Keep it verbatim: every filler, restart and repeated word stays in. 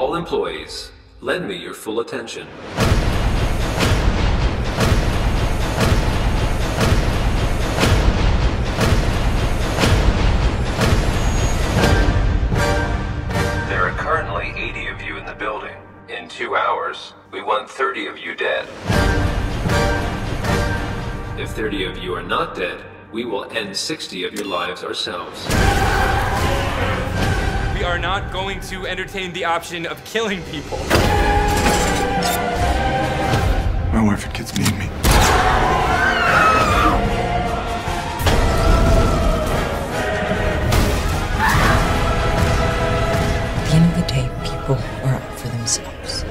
All employees, lend me your full attention. There are currently eighty of you in the building. In two hours, we want thirty of you dead. If thirty of you are not dead, we will end sixty of your lives ourselves. We are not going to entertain the option of killing people. My wife and kids need me. At the end of the day, people are out for themselves.